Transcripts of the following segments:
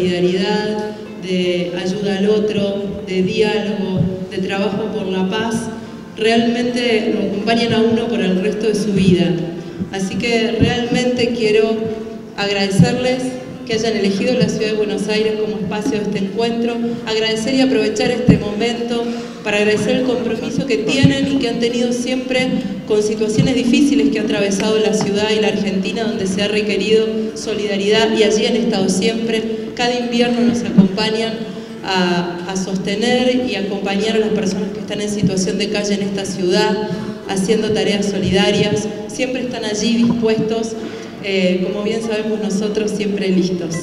solidaridad, de ayuda al otro, de diálogo, de trabajo por la paz, realmente lo acompañan a uno por el resto de su vida. Así que realmente quiero agradecerles que hayan elegido la Ciudad de Buenos Aires como espacio de este encuentro, agradecer y aprovechar este momento para agradecer el compromiso que tienen y que han tenido siempre con situaciones difíciles que ha atravesado la ciudad y la Argentina, donde se ha requerido solidaridad y allí han estado siempre. Cada invierno nos acompañan a sostener y acompañar a las personas que están en situación de calle en esta ciudad, haciendo tareas solidarias, siempre están allí dispuestos, como bien sabemos nosotros, siempre listos.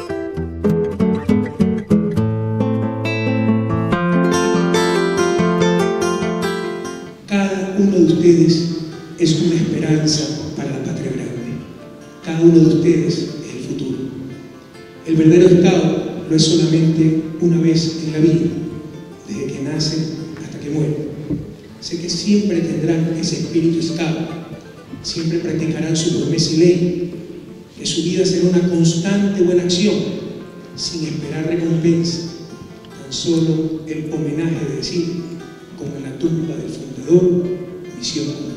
Cada uno de ustedes es una esperanza para la patria grande. Cada uno de ustedes es el futuro. El verdadero Estado no es solamente una vez en la vida, desde que nace hasta que muere. Sé que siempre tendrán ese espíritu Estado, siempre practicarán su promesa y ley, que su vida será una constante buena acción, sin esperar recompensa, tan solo el homenaje de decir, como en la tumba del fundador, misión